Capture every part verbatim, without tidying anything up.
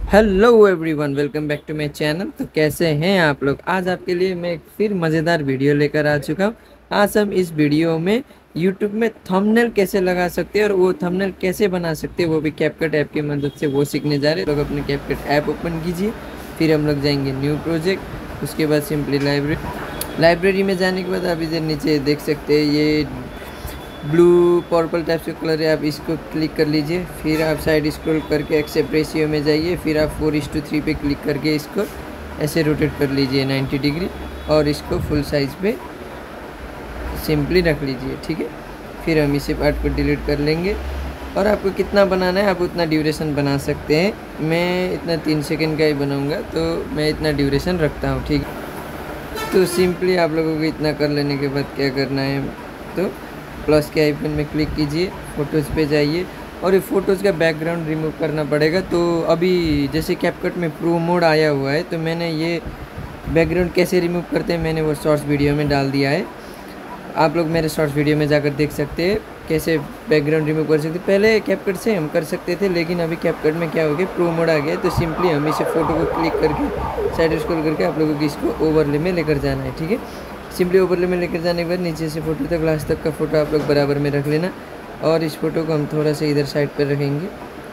Hello everyone, welcome back to my channel. तो कैसे हैं आप लोग? आज आपके लिए मैं एक फिर मज़ेदार वीडियो लेकर आ चुका हूँ। आज हम इस वीडियो में यूट्यूब में थंबनेल कैसे लगा सकते हैं और वो थंबनेल कैसे बना सकते हैं, वो भी कैपकट ऐप की मदद से वो सीखने जा रहे हैं। लोग अपने कैपकट ऐप ओपन कीजिए, फिर हम लोग जाएंगे न्यू प्रोजेक्ट, उसके बाद सिंपली लाइब्रेरी लाइब्रेरी में जाने के बाद आप इधर नीचे देख सकते हैं ये ब्लू पर्पल टाइप से कलर है, आप इसको क्लिक कर लीजिए। फिर आप साइड स्क्रॉल करके एक्सेप्ट रेशियो में जाइए, फिर आप फोर इस टू थ्री पे क्लिक करके इसको ऐसे रोटेट कर लीजिए नाइन्टी डिग्री और इसको फुल साइज़ पे सिंपली रख लीजिए। ठीक है, फिर हम इसी पार्ट को डिलीट कर लेंगे और आपको कितना बनाना है आप उतना ड्यूरेशन बना सकते हैं। मैं इतना तीन सेकेंड का ही बनाऊँगा तो मैं इतना ड्यूरेशन रखता हूँ। ठीक है, तो सिंपली आप लोगों को इतना कर लेने के बाद क्या करना है, तो प्लस के आइकन में क्लिक कीजिए, फ़ोटोज़ पे जाइए और ये फ़ोटोज़ का बैकग्राउंड रिमूव करना पड़ेगा। तो अभी जैसे कैपकट में प्रो मोड आया हुआ है तो मैंने ये बैकग्राउंड कैसे रिमूव करते हैं मैंने वो शॉर्ट्स वीडियो में डाल दिया है। आप लोग मेरे शॉर्ट्स वीडियो में जाकर देख सकते हैं कैसे बैकग्राउंड रिमूव कर सकते हैं। पहले कैपकट से हम कर सकते थे, लेकिन अभी कैपकट में क्या हो गया, प्रो मोड आ गया है। तो सिंपली हम इसे फ़ोटो को क्लिक करके साइड स्क्रॉल करके आप लोगों को इसको ओवरले में लेकर जाना है। ठीक है, सिंपली ओवरले में लेकर जाने के बाद नीचे से फोटो तक लास्ट तक का फ़ोटो आप लोग बराबर में रख लेना और इस फोटो को हम थोड़ा सा इधर साइड पर रखेंगे।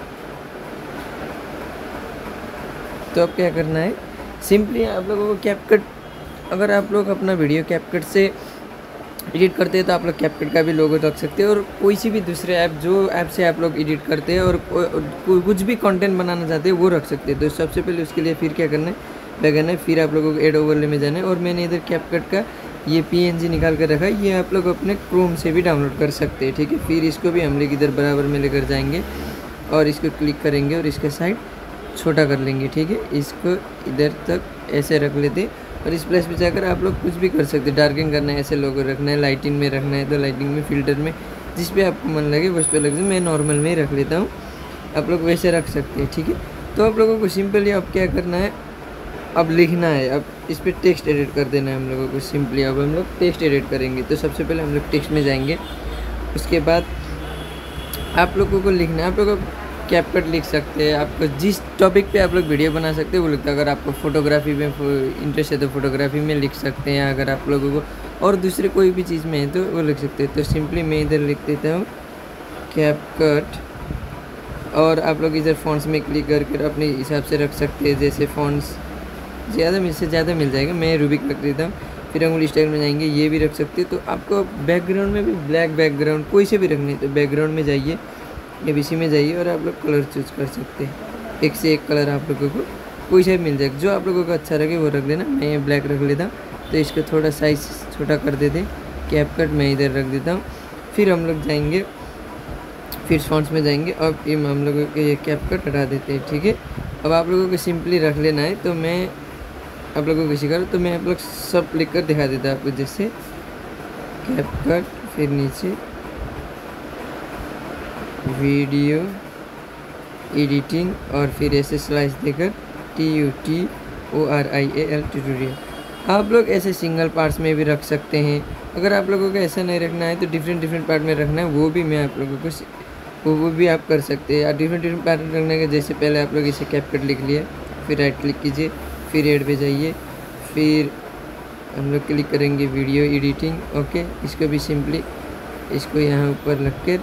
तो अब क्या करना है, सिंपली आप लोगों को कैपकट, अगर आप लोग अपना वीडियो कैपकट से एडिट करते हैं तो आप लोग कैपकट का भी लोगो रख सकते हैं और कोई सी भी दूसरे ऐप जो ऐप से आप लोग एडिट करते हैं और कुछ भी कंटेंट बनाना चाहते हैं वो रख सकते हैं। तो सबसे पहले उसके लिए फिर क्या करना है, बैगन है, फिर आप लोगों को एड ओवरले में जाना है और मैंने इधर कैपकट का ये पीएनजी निकाल कर रखा है, ये आप लोग अपने क्रोम से भी डाउनलोड कर सकते हैं। ठीक है, फिर इसको भी हम लोग इधर बराबर में लेकर जाएंगे और इसको क्लिक करेंगे और इसका साइड छोटा कर लेंगे। ठीक है, इसको इधर तक ऐसे रख लेते हैं और इस प्लेस पे जाकर आप लोग कुछ भी कर सकते हैं। डार्किंग करना है, ऐसे लोगो रखना है, लाइटिंग में रखना है तो लाइटिंग में, फिल्टर में, जिस पे आपको मन लगे उस पर लग जाए। मैं नॉर्मल में ही रख लेता हूँ, आप लोग वैसे रख सकते हैं। ठीक है, तो आप लोगों को सिंपली अब क्या करना है, अब लिखना है, अब इस पर टेक्स्ट एडिट कर देना है हम लोगों को। सिंपली अब हम लोग टेक्स्ट एडिट करेंगे। तो सबसे पहले हम लोग टेक्स्ट में जाएंगे, उसके बाद आप लोगों को लिखना है, आप लोग कैपकट लिख सकते हैं, आपको जिस टॉपिक पे आप लोग वीडियो बना सकते हैं वो लिखता है। अगर आपको फोटोग्राफी में इंटरेस्ट है तो फोटोग्राफी में लिख सकते हैं, अगर आप लोगों को और दूसरे कोई भी चीज़ में है तो वो लिख सकते हैं। तो सिंपली मैं इधर लिख देता हूँ कैपकट और आप लोग इधर फॉन्ट्स में क्लिक करके अपने हिसाब से रख सकते हैं। जैसे फॉन्ट्स ज़्यादा मिल से ज़्यादा मिल जाएगा, मैं रूबिक रख देता हूँ। फिर अंगुली स्टाइल में जाएंगे, ये भी रख सकते हैं। तो आपको बैकग्राउंड में भी ब्लैक बैकग्राउंड कोई से भी रखनी है तो बैकग्राउंड में जाइए, एबीसी में जाइए और आप लोग कलर चूज़ कर सकते हैं। एक से एक कलर आप लोगों को कोई से भी मिल जाएगा, जो आप लोगों को अच्छा लगे वो रख लेना। मैं ये ब्लैक रख लेता हूँ तो इसको थोड़ा साइज़ छोटा कर देते हैं। कैपकट मैं इधर रख देता हूँ। फिर हम लोग जाएंगे, फिर फॉन्ट्स में जाएंगे और हम लोगों को ये कैपकट हटा देते हैं। ठीक है, अब आप लोगों को सिंपली रख लेना है। तो मैं आप लोगों को सिखा तो मैं आप लोग सब लिख कर दिखा देता आपको, जैसे कैपकट, फिर नीचे वीडियो एडिटिंग और फिर ऐसे स्लाइस देकर T U T O R I A L tutorial. आप लोग ऐसे सिंगल पार्ट्स में भी रख सकते हैं। अगर आप लोगों को ऐसा नहीं रखना है तो डिफरेंट डिफरेंट पार्ट में रखना है, वो भी मैं आप लोगों को वो वो भी आप कर सकते हैं। डिफरेंट डिफरेंट पार्ट रखने के, जैसे पहले आप लोग इसे कैपकट लिख लिया, फिर राइट क्लिक कीजिए, फिर ऐड पे जाइए, फिर हम लोग क्लिक करेंगे वीडियो एडिटिंग। ओके, इसको भी सिंपली इसको यहाँ ऊपर रख कर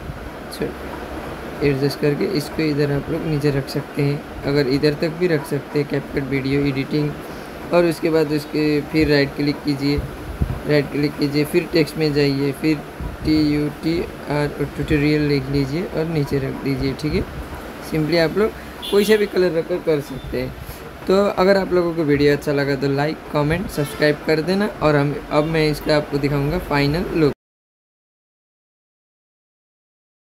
एडजस्ट करके इसको इधर आप लोग नीचे रख सकते हैं। अगर इधर तक भी रख सकते हैं कैपकट वीडियो एडिटिंग। और उसके बाद उसके फिर राइट क्लिक कीजिए, राइट क्लिक कीजिए, फिर टेक्स्ट में जाइए, फिर T U T R tutorial लिख लीजिए और नीचे रख दीजिए। ठीक है, सिंपली आप लोग कोई से भी कलर रखकर कर सकते हैं। तो अगर आप लोगों को वीडियो अच्छा लगा तो लाइक, कमेंट, सब्सक्राइब कर देना और हम अब मैं इसका आपको दिखाऊंगा फाइनल लुक।